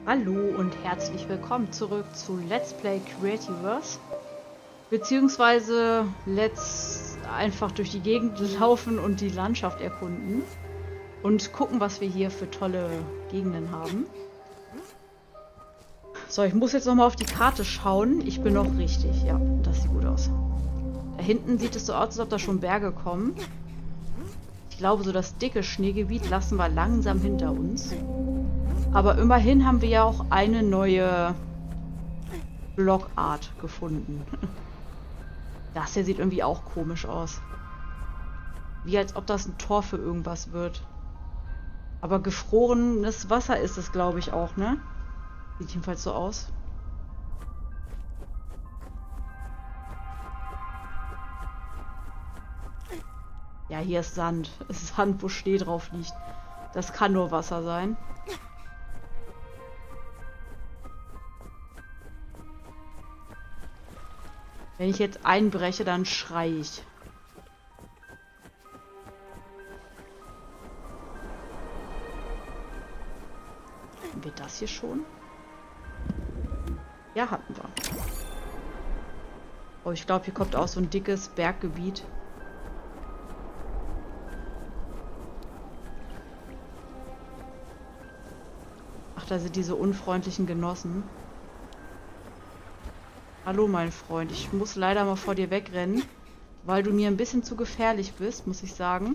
Hallo und herzlich willkommen zurück zu Let's Play Creativerse. Beziehungsweise Let's einfach durch die Gegend laufen und die Landschaft erkunden. Und gucken, was wir hier für tolle Gegenden haben. So, ich muss jetzt nochmal auf die Karte schauen. Ich bin noch richtig. Ja, das sieht gut aus. Da hinten sieht es so aus, als ob da schon Berge kommen. Ich glaube, so das dicke Schneegebiet lassen wir langsam hinter uns. Aber immerhin haben wir ja auch eine neue Blockart gefunden. Das hier sieht irgendwie auch komisch aus. Wie als ob das ein Tor für irgendwas wird. Aber gefrorenes Wasser ist es, glaube ich, auch, ne? Sieht jedenfalls so aus. Ja, hier ist Sand. Es ist Sand, wo Schnee drauf liegt. Das kann nur Wasser sein. Wenn ich jetzt einbreche, dann schreie ich. Haben wir das hier schon? Ja, hatten wir. Oh, ich glaube, hier kommt auch so ein dickes Berggebiet. Ach, da sind diese unfreundlichen Genossen. Hallo, mein Freund. Ich muss leider mal vor dir wegrennen, weil du mir ein bisschen zu gefährlich bist, muss ich sagen.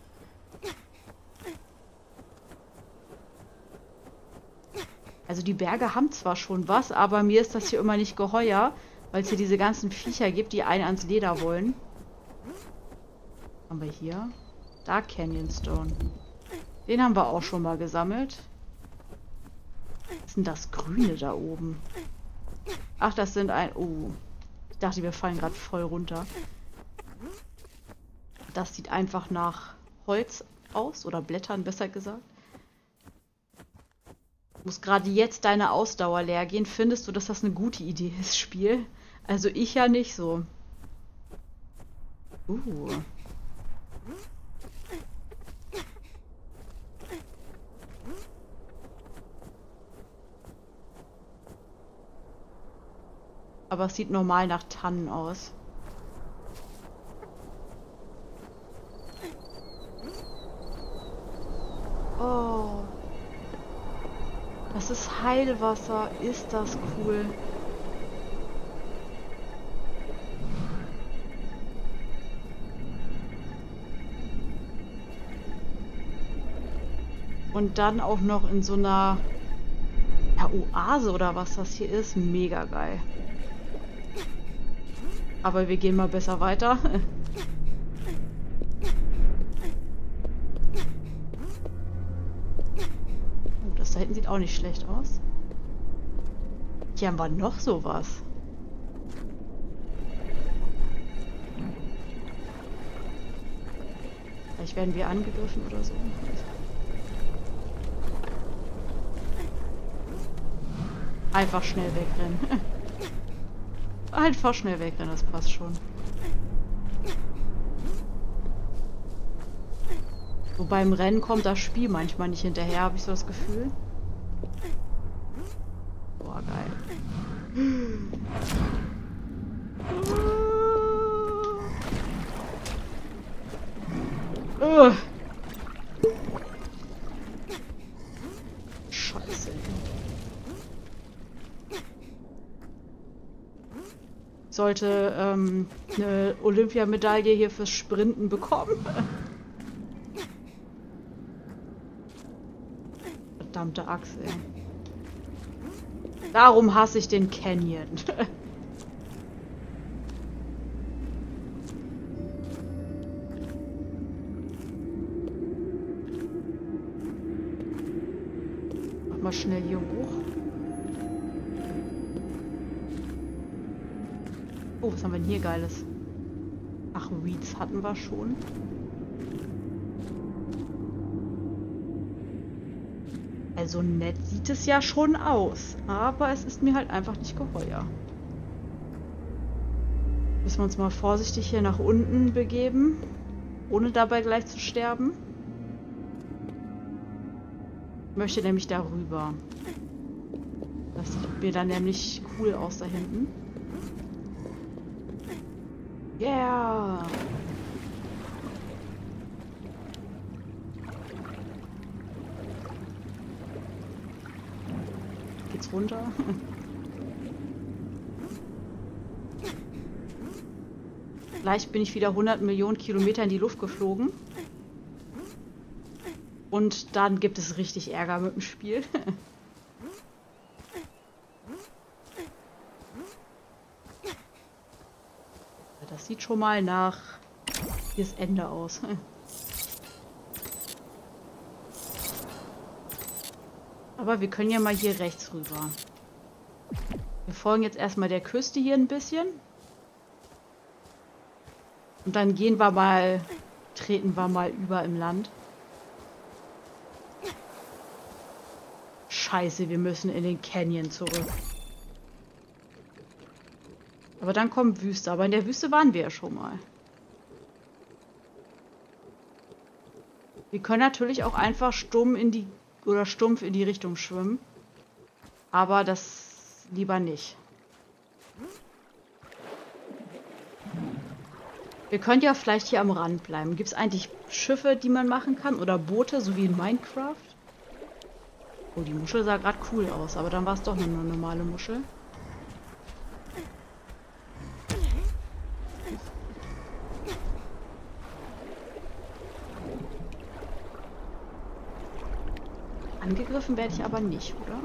Also die Berge haben zwar schon was, aber mir ist das hier immer nicht geheuer, weil es hier diese ganzen Viecher gibt, die einen ans Leder wollen. Haben wir hier? Da Canyon Stone. Den haben wir auch schon mal gesammelt. Was ist denn das Grüne da oben? Ach, das sind ein... Oh. Ich dachte, wir fallen gerade voll runter. Das sieht einfach nach Holz aus. Oder Blättern, besser gesagt. Muss gerade jetzt deine Ausdauer leer gehen. Findest du, dass das eine gute Idee ist, Spiel? Also ich ja nicht so. Aber es sieht normal nach Tannen aus. Oh. Das ist Heilwasser. Ist das cool. Und dann auch noch in so einer ja, Oase oder was das hier ist. Mega geil. Aber wir gehen mal besser weiter. Oh, das da hinten sieht auch nicht schlecht aus. Hier haben wir noch sowas. Vielleicht werden wir angegriffen oder so. Einfach schnell wegrennen. Einfach schnell wegrennen, das passt schon. So beim Rennen kommt das Spiel manchmal nicht hinterher, habe ich so das Gefühl. Boah, geil. Scheiße. Sollte eine Olympiamedaille hier fürs Sprinten bekommen. Verdammte Axt, ey. Darum hasse ich den Canyon. Mach mal schnell hier hoch. Oh, was haben wir denn hier Geiles? Ach, Weeds hatten wir schon. Also nett sieht es ja schon aus. Aber es ist mir halt einfach nicht geheuer. Müssen wir uns mal vorsichtig hier nach unten begeben. Ohne dabei gleich zu sterben. Ich möchte nämlich darüber. Das sieht mir dann nämlich cool aus da hinten. Yeah! Geht's runter? Vielleicht bin ich wieder 100 Millionen Kilometer in die Luft geflogen. Und dann gibt es richtig Ärger mit dem Spiel. Das sieht schon mal nach das Ende aus. Aber wir können ja mal hier rechts rüber. Wir folgen jetzt erstmal der Küste hier ein bisschen. Und dann gehen wir mal, treten wir mal über im Land. Scheiße, wir müssen in den Canyon zurück. Aber dann kommt Wüste. Aber in der Wüste waren wir ja schon mal. Wir können natürlich auch einfach stumpf in die Richtung schwimmen. Aber das lieber nicht. Wir können ja vielleicht hier am Rand bleiben. Gibt es eigentlich Schiffe, die man machen kann? Oder Boote, so wie in Minecraft? Oh, die Muschel sah gerade cool aus. Aber dann war es doch nur eine normale Muschel. Angegriffen werde ich aber nicht, oder?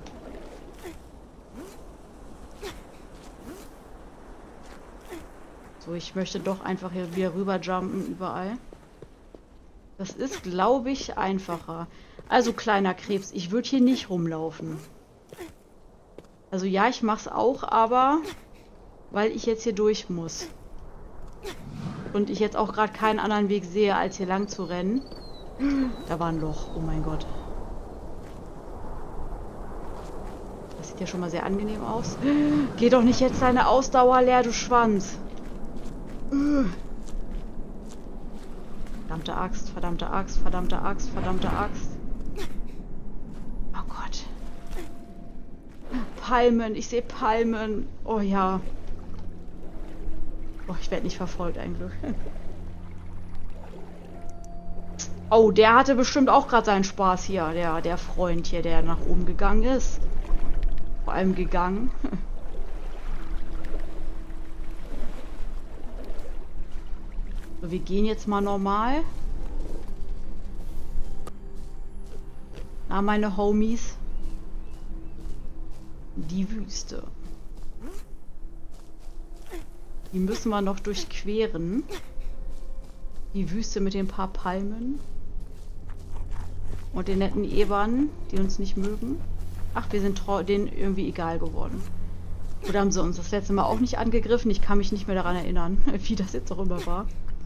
So, ich möchte doch einfach hier wieder rüberjumpen überall. Das ist, glaube ich, einfacher. Also, kleiner Krebs, ich würde hier nicht rumlaufen. Also ja, ich mache es auch, aber weil ich jetzt hier durch muss. Und ich jetzt auch gerade keinen anderen Weg sehe, als hier lang zu rennen. Da war ein Loch, oh mein Gott. Das sieht ja schon mal sehr angenehm aus. Geh doch nicht jetzt deine Ausdauer leer, du Schwanz. Verdammte Axt, verdammte Axt, verdammte Axt, verdammte Axt. Oh Gott. Palmen, ich sehe Palmen. Oh ja. Oh, ich werde nicht verfolgt, ein Glück. Oh, der hatte bestimmt auch gerade seinen Spaß hier. Der Freund hier, der nach oben gegangen ist. Vor allem gegangen. So, wir gehen jetzt mal normal. Na, meine Homies. Die Wüste. Die müssen wir noch durchqueren. Die Wüste mit den paar Palmen. Und den netten Ebern, die uns nicht mögen. Ach, wir sind denen irgendwie egal geworden. Oder haben sie uns das letzte Mal auch nicht angegriffen? Ich kann mich nicht mehr daran erinnern, wie das jetzt auch immer war.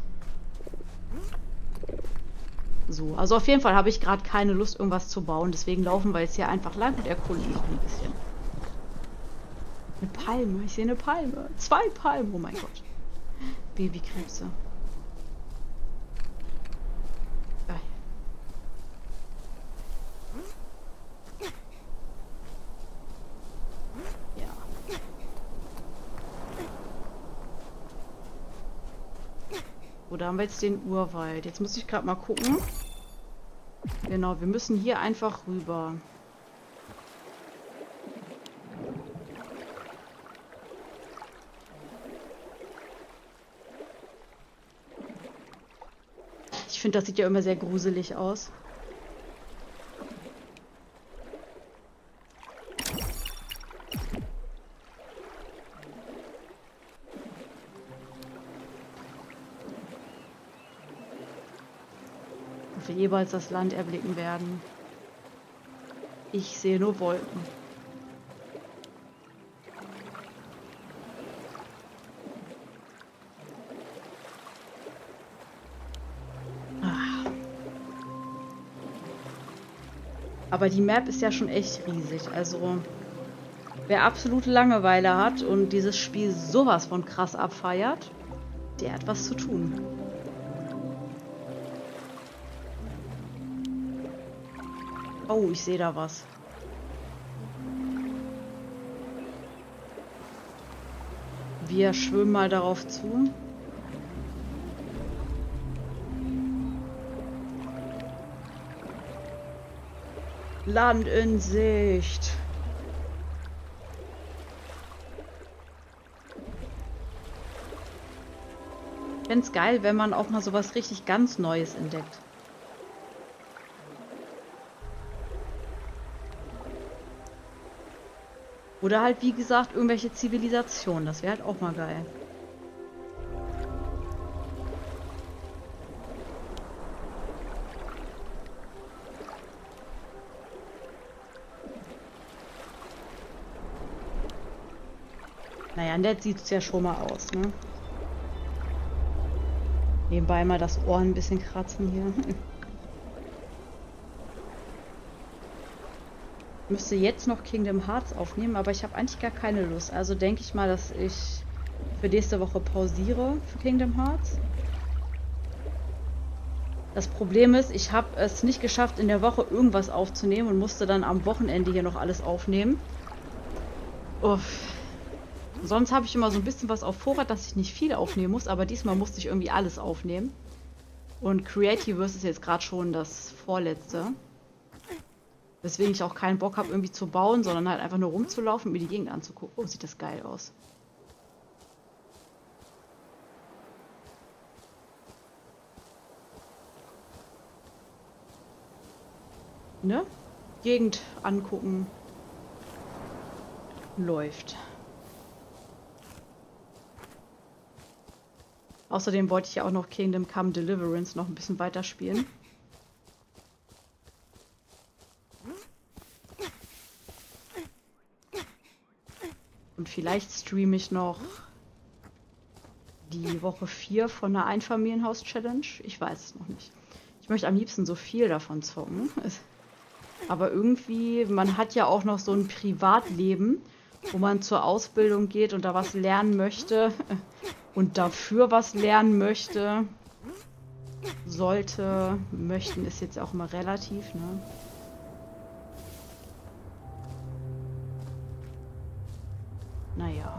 So, also auf jeden Fall habe ich gerade keine Lust, irgendwas zu bauen. Deswegen laufen wir jetzt hier einfach lang und erkunden noch ein bisschen. Eine Palme, ich sehe eine Palme. 2 Palmen, oh mein Gott. Babykrebse. Geil. Ja. So, da haben wir jetzt den Urwald. Jetzt muss ich gerade mal gucken. Genau, wir müssen hier einfach rüber. Ich finde, das sieht ja immer sehr gruselig aus. Ob wir jeweils das Land erblicken werden. Ich sehe nur Wolken. Aber die Map ist ja schon echt riesig. Also, wer absolute Langeweile hat und dieses Spiel sowas von krass abfeiert, der hat was zu tun. Oh, ich sehe da was. Wir schwimmen mal darauf zu. Land in Sicht. Ich fände es geil, wenn man auch mal sowas richtig ganz Neues entdeckt. Oder halt, wie gesagt, irgendwelche Zivilisationen. Das wäre halt auch mal geil. Naja, nett sieht es ja schon mal aus, ne? Nebenbei mal das Ohr ein bisschen kratzen hier. Ich müsste jetzt noch Kingdom Hearts aufnehmen, aber ich habe eigentlich gar keine Lust. Also denke ich mal, dass ich für nächste Woche pausiere für Kingdom Hearts. Das Problem ist, ich habe es nicht geschafft, in der Woche irgendwas aufzunehmen und musste dann am Wochenende hier noch alles aufnehmen. Uff. Sonst habe ich immer so ein bisschen was auf Vorrat, dass ich nicht viel aufnehmen muss, aber diesmal musste ich irgendwie alles aufnehmen. Und Creativerse ist jetzt gerade schon das vorletzte. Weswegen ich auch keinen Bock habe, irgendwie zu bauen, sondern halt einfach nur rumzulaufen und mir die Gegend anzugucken. Oh, sieht das geil aus. Ne? Gegend angucken. Läuft. Außerdem wollte ich ja auch noch Kingdom Come Deliverance noch ein bisschen weiterspielen. Und vielleicht streame ich noch die Woche 4 von der Einfamilienhaus-Challenge. Ich weiß es noch nicht. Ich möchte am liebsten so viel davon zocken. Aber irgendwie, man hat ja auch noch so ein Privatleben, wo man zur Ausbildung geht und da was lernen möchte und dafür was lernen möchte. Sollte, möchten ist jetzt auch immer relativ, ne? Naja.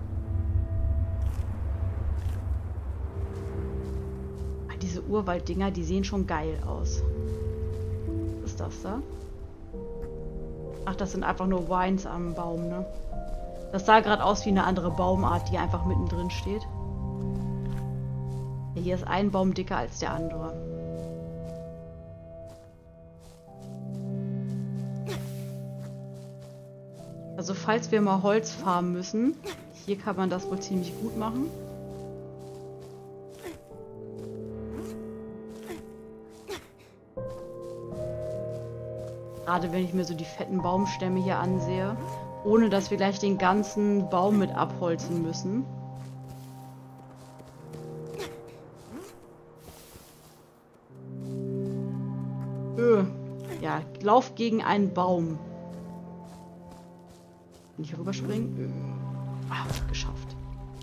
Diese Urwalddinger, die sehen schon geil aus. Was ist das da? Ach, das sind einfach nur Vines am Baum, ne? Das sah gerade aus wie eine andere Baumart, die einfach mittendrin steht. Ja, hier ist ein Baum dicker als der andere. Also falls wir mal Holz farmen müssen, hier kann man das wohl ziemlich gut machen. Gerade wenn ich mir so die fetten Baumstämme hier ansehe, ohne dass wir gleich den ganzen Baum mit abholzen müssen. Ja, lauf gegen einen Baum. Kann ich rüberspringen? Geschafft.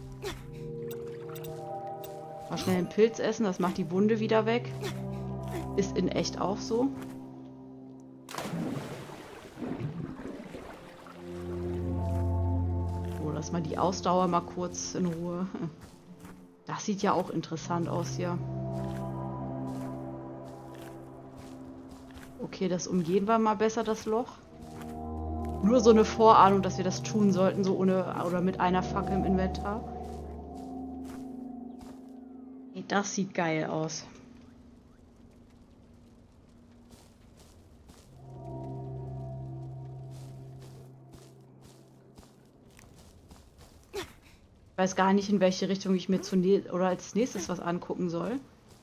Mal schnell einen Pilz essen, das macht die Wunde wieder weg. Ist in echt auch so. So, lass mal die Ausdauer mal kurz in Ruhe. Das sieht ja auch interessant aus hier. Okay, das umgehen wir mal besser, das Loch. Nur so eine Vorahnung, dass wir das tun sollten, so ohne oder mit einer Fackel im Inventar. Hey, das sieht geil aus. Ich weiß gar nicht, in welche Richtung ich mir oder als nächstes was angucken soll.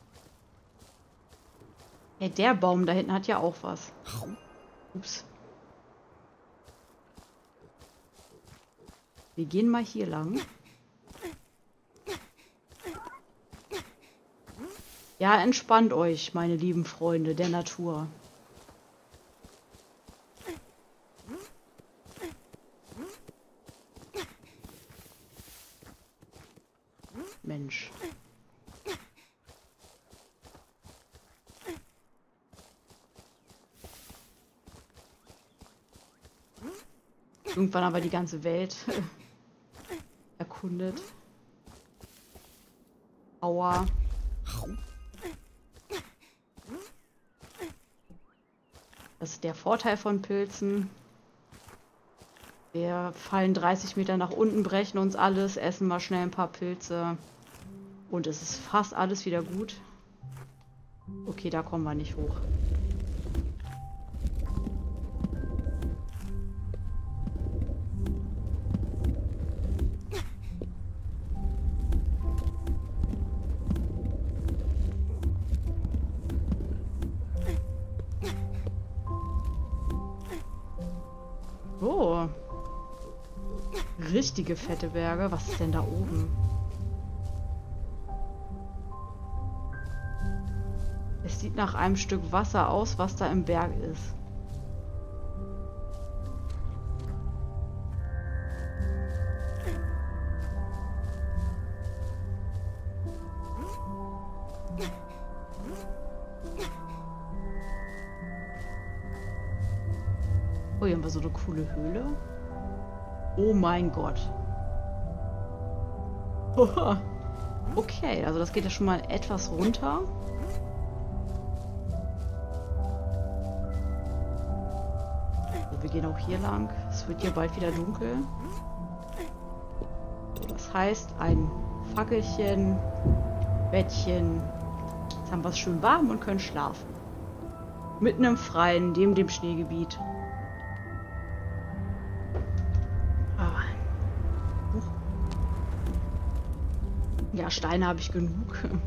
Hey, der Baum da hinten hat ja auch was. Ups. Wir gehen mal hier lang. Ja, entspannt euch, meine lieben Freunde der Natur. Mensch. Irgendwann aber die ganze Welt erkundet. Aua. Das ist der Vorteil von Pilzen. Wir fallen 30 Meter nach unten, brechen uns alles, essen mal schnell ein paar Pilze. Und es ist fast alles wieder gut. Okay, da kommen wir nicht hoch. Oh. Richtige fette Berge. Was ist denn da oben? Es sieht nach einem Stück Wasser aus, was da im Berg ist. Oh, hier haben wir so eine coole Höhle. Oh mein Gott. Okay, also das geht ja schon mal etwas runter. So, wir gehen auch hier lang. Es wird hier bald wieder dunkel. So, das heißt, ein Fackelchen, Bettchen. Jetzt haben wir es schön warm und können schlafen. Mitten im Freien, neben dem Schneegebiet. Ja, Steine habe ich genug. Können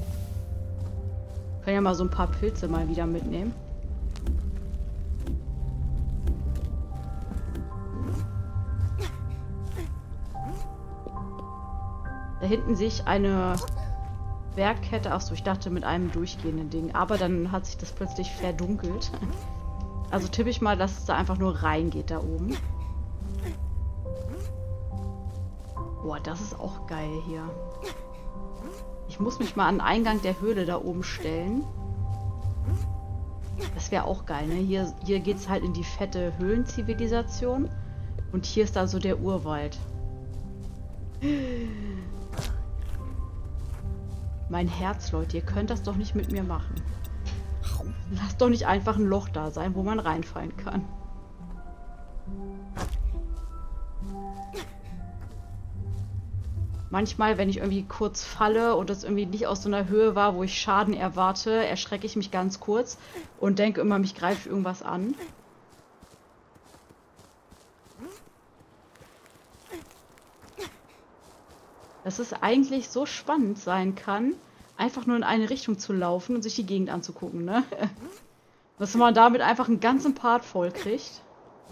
ja mal so ein paar Pilze mal wieder mitnehmen. Da hinten sehe ich eine Bergkette. Achso, ich dachte mit einem durchgehenden Ding. Aber dann hat sich das plötzlich verdunkelt. Also tippe ich mal, dass es da einfach nur reingeht da oben. Boah, das ist auch geil hier. Ich muss mich mal an den Eingang der Höhle da oben stellen. Das wäre auch geil, ne? Hier geht es halt in die fette Höhlenzivilisation. Und hier ist da so der Urwald. Mein Herz, Leute, ihr könnt das doch nicht mit mir machen. Lasst doch nicht einfach ein Loch da sein, wo man reinfallen kann. Manchmal, wenn ich irgendwie kurz falle und das irgendwie nicht aus so einer Höhe war, wo ich Schaden erwarte, erschrecke ich mich ganz kurz und denke immer, mich greift irgendwas an. Dass es eigentlich so spannend sein kann, einfach nur in eine Richtung zu laufen und sich die Gegend anzugucken, ne? Dass man damit einfach einen ganzen Part voll kriegt.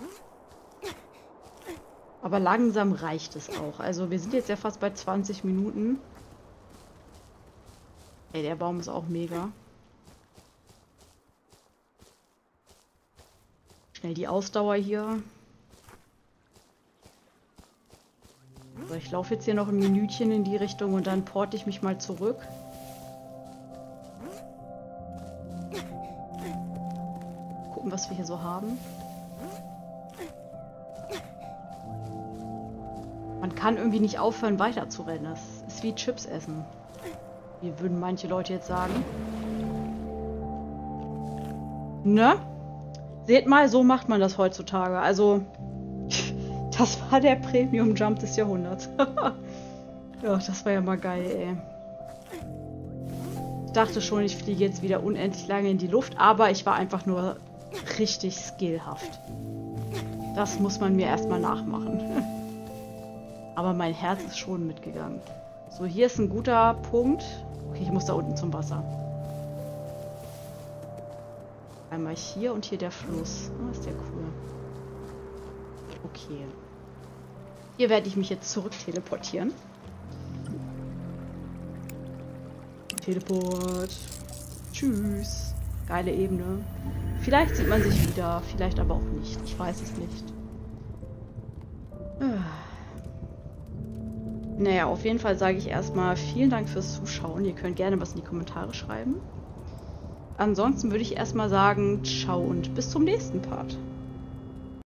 Aber langsam reicht es auch. Also wir sind jetzt ja fast bei 20 Minuten. Ey, der Baum ist auch mega. Schnell die Ausdauer hier. So, ich laufe jetzt hier noch ein Minütchen in die Richtung und dann porte ich mich mal zurück. Gucken, was wir hier so haben. Man kann irgendwie nicht aufhören, weiter zu rennen. Das ist wie Chips essen. Wie würden manche Leute jetzt sagen. Ne? Seht mal, so macht man das heutzutage. Also, das war der Premium-Jump des Jahrhunderts. Ja, das war ja mal geil, ey. Ich dachte schon, ich fliege jetzt wieder unendlich lange in die Luft, aber ich war einfach nur richtig skillhaft. Das muss man mir erstmal nachmachen. Aber mein Herz ist schon mitgegangen. So, hier ist ein guter Punkt. Okay, ich muss da unten zum Wasser. Einmal hier und hier der Fluss. Oh, ist der cool. Okay. Hier werde ich mich jetzt zurück teleportieren. Teleport. Tschüss. Geile Ebene. Vielleicht sieht man sich wieder, vielleicht aber auch nicht. Ich weiß es nicht. Naja, auf jeden Fall sage ich erstmal vielen Dank fürs Zuschauen. Ihr könnt gerne was in die Kommentare schreiben. Ansonsten würde ich erstmal sagen, ciao und bis zum nächsten Part.